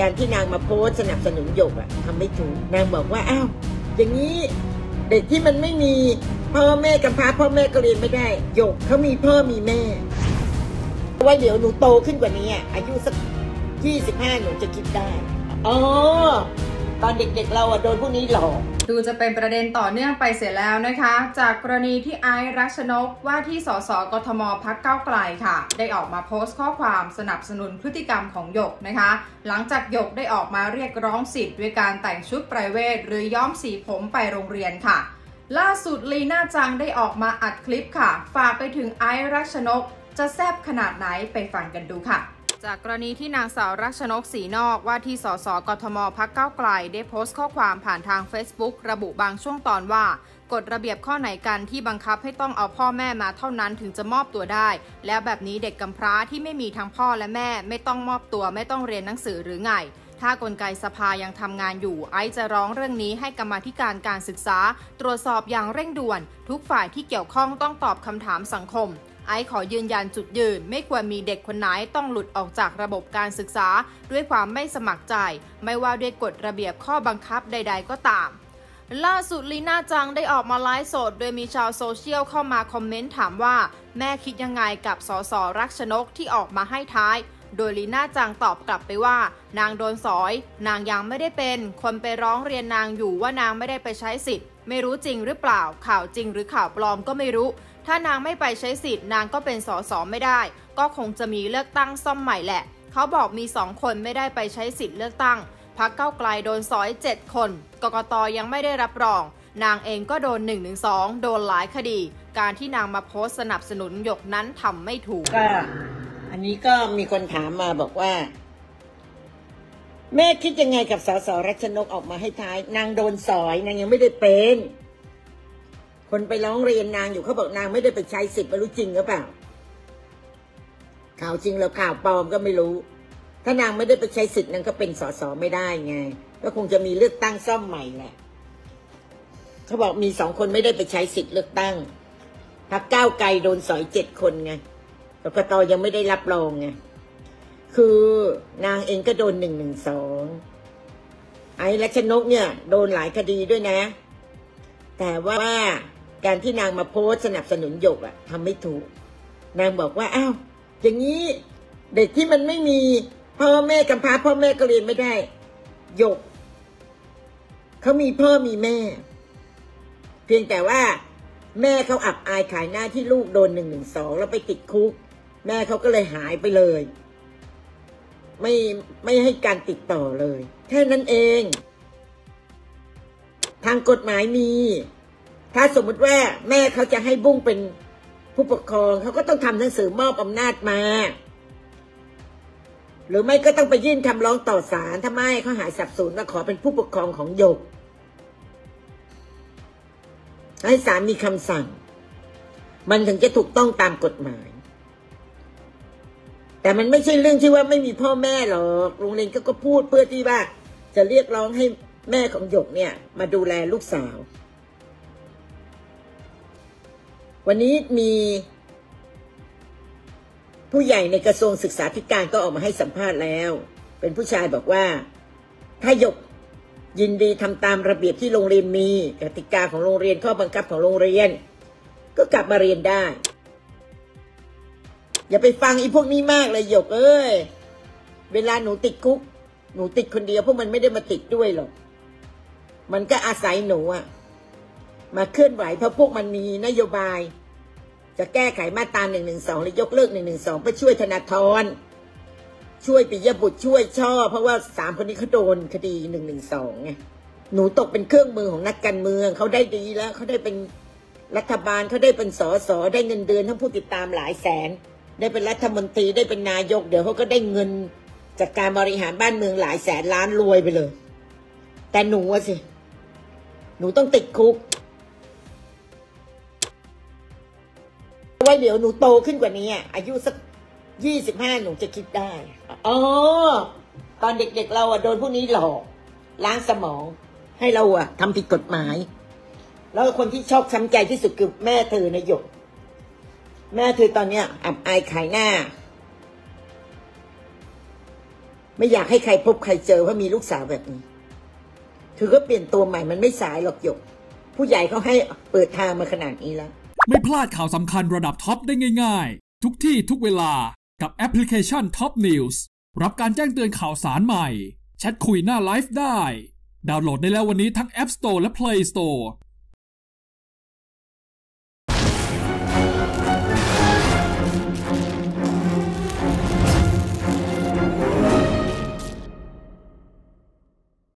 การที่นางมาโพสสนับสนุนหยกอะทำไม่ถูกนางบอกว่าอ้าวอย่างนี้เด็กที่มันไม่มีพ่อแม่กำพร้าพ่อแม่ก็เรียนไม่ได้หยกเขามีพ่อมีแม่ว่าเดี๋ยวหนูโตขึ้นกว่านี้อายุสัก25หนูจะคิดได้อ๋อตอนเด็กๆเราโดนพวกนี้หลอกดูจะเป็นประเด็นต่อเนื่องไปเสียแล้วนะคะจากกรณีที่ไอซ์ รัชนกว่าที่สสกทมพรรคก้าวไกลค่ะได้ออกมาโพสต์ข้อความสนับสนุนพฤติกรรมของหยกนะคะหลังจากหยกได้ออกมาเรียกร้องสิทธิ์ด้วยการแต่งชุดไพรเวทหรือย้อมสีผมไปโรงเรียนค่ะล่าสุดลีน่าจังได้ออกมาอัดคลิปค่ะฝากไปถึงไอซ์ รัชนกจะแซ่บขนาดไหนไปฟังกันดูค่ะจากกรณีที่นางสาวรัชนกศรีนอกว่าที่สสกทมพรรคก้าวไกลได้โพสต์ข้อความผ่านทาง Facebook ระบุบางช่วงตอนว่ากฎระเบียบข้อไหนกันที่บังคับให้ต้องเอาพ่อแม่มาเท่านั้นถึงจะมอบตัวได้แล้วแบบนี้เด็กกำพร้าที่ไม่มีทั้งพ่อและแม่ไม่ต้องมอบตัวไม่ต้องเรียนหนังสือหรือไงถ้ากลไกสภายังทำงานอยู่ไอซ์จะร้องเรื่องนี้ให้กรรมาธิการการศึกษาตรวจสอบอย่างเร่งด่วนทุกฝ่ายที่เกี่ยวข้องต้องตอบคำถามสังคมไอซ์ขอยืนยันจุดยืนไม่ควรมีเด็กคนไหนต้องหลุดออกจากระบบการศึกษาด้วยความไม่สมัครใจไม่ว่าด้วยกฎระเบียบข้อบังคับใดๆก็ตามล่าสุดลีน่าจังได้ออกมาไลฟ์สดโดยมีชาวโซเชียลเข้ามาคอมเมนต์ถามว่าแม่คิดยังไงกับสสรัชนกที่ออกมาให้ท้ายโดยลีน่าจังตอบกลับไปว่านางโดนสอยนางยังไม่ได้เป็นคนไปร้องเรียนนางอยู่ว่านางไม่ได้ไปใช้สิทธิ์ไม่รู้จริงหรือเปล่าข่าวจริงหรือข่าวปลอมก็ไม่รู้ถ้านางไม่ไปใช้สิทธิ์นางก็เป็นสสไม่ได้ก็คงจะมีเลือกตั้งซ่อมใหม่แหละเขาบอกมี2 คนไม่ได้ไปใช้สิทธิ์เลือกตั้งพรรคก้าวไกลโดนสอย7 คนกกต.ยังไม่ได้รับรองนางเองก็โดน112โดนหลายคดีการที่นางมาโพสต์สนับสนุนหยกนั้นทำไม่ถูกก็อันนี้ก็มีคนถามมาบอกว่าแม่คิดยังไงกับสสรัชนกออกมาให้ท้ายนางโดนสอยนางยังไม่ได้เป็นคนไปร้องเรียนนางอยู่เขาบอกนางไม่ได้ไปใช้สิทธิ์ไม่รู้จริงหรือเปล่าข่าวจริงแล้วข่าวปลอมก็ไม่รู้ถ้านางไม่ได้ไปใช้สิทธิ์นางก็เป็นสสไม่ได้ไงก็คงจะมีเลือกตั้งซ่อมใหม่แหละเขาบอกมี2 คนไม่ได้ไปใช้สิทธิ์เลือกตั้งพรรคก้าวไกลโดนสอย7 คนไงกกต.ยังไม่ได้รับรองไงคือนางเองก็โดน112ไอ้รัชนกเนี่ยโดนหลายคดีด้วยนะแต่ว่าการที่นางมาโพสสนับสนุนหยกทำไม่ถูกนางบอกว่าอ้าวอย่างนี้เด็กที่มันไม่มีพ่อแม่กำพร้าพ่อแม่ก็เรียนไม่ได้หยกเขามีพ่อมีแม่เพียงแต่ว่าแม่เขาอับอายขายหน้าที่ลูกโดน112แล้วไปติดคุกแม่เขาก็เลยหายไปเลยไม่ให้การติดต่อเลยแค่นั้นเองทางกฎหมายมีถ้าสมมติว่าแม่เขาจะให้บุ้งเป็นผู้ปกครองเขาก็ต้องทำหนังสือมอบอำนาจมาหรือไม่ก็ต้องไปยื่นคำร้องต่อศาลถ้าไม่เขาหายสับสนมาขอเป็นผู้ปกครองของหยกให้ศาลมีคำสั่งมันถึงจะถูกต้องตามกฎหมายแต่มันไม่ใช่เรื่องที่ว่าไม่มีพ่อแม่หรอกโรงเรียนก็พูดเพื่อที่ว่าจะเรียกร้องให้แม่ของหยกเนี่ยมาดูแลลูกสาววันนี้มีผู้ใหญ่ในกระทรวงศึกษาธิการก็ออกมาให้สัมภาษณ์แล้วเป็นผู้ชายบอกว่าถ้าหยกยินดีทำตามระเบียบที่โรงเรียนมีกติกาของโรงเรียนข้อบังคับของโรงเรียนก็กลับมาเรียนได้อย่าไปฟังอีพวกนี้มากเลยหยกเอ้ยเวลาหนูติดคุกหนูติดคนเดียวพวกมันไม่ได้มาติดด้วยหรอกมันก็อาศัยหนูมาเคลื่อนไหวเพราะพวกมันมีนโยบายจะแก้ไขมาตรา112หรือยกเลิก112เพื่อช่วยธนาธรช่วยปิยบุตรช่วยช่อเพราะว่า3 คนนี้เขาโดนคดี112ไงหนูตกเป็นเครื่องมือของนักการเมืองเขาได้ดีแล้วเขาได้เป็นรัฐบาลเขาได้เป็นสสได้เงินเดือนทั้งผู้ติดตามหลายแสนได้เป็นรัฐมนตรีได้เป็นนายกเดี๋ยวเขาก็ได้เงินจากการบริหารบ้านเมืองหลายแสนล้านรวยไปเลยแต่หนูสิหนูต้องติดคุกว่าเดี๋ยวหนูโตขึ้นกว่านี้อายุสัก25หนูจะคิดได้อ๋อตอนเด็กๆเราโดนพวกนี้หลอกล้างสมองให้เราทำผิดกฎหมายแล้วคนที่ชอบช้ำใจที่สุดคือแม่เธอนะหยกแม่เธอตอนเนี้ยอับอายขายหน้าไม่อยากให้ใครพบใครเจอว่ามีลูกสาวแบบนี้เธอก็เปลี่ยนตัวใหม่มันไม่สายหรอกหยกผู้ใหญ่เขาให้เปิดทางมาขนาดนี้แล้วไม่พลาดข่าวสำคัญระดับท็อปได้ง่ายๆทุกที่ทุกเวลากับแอปพลิเคชัน Top News รับการแจ้งเตือนข่าวสารใหม่แชทคุยหน้าไลฟ์ได้ดาวน์โหลดได้แล้ววันนี้ทั้ง App Store และ Play Store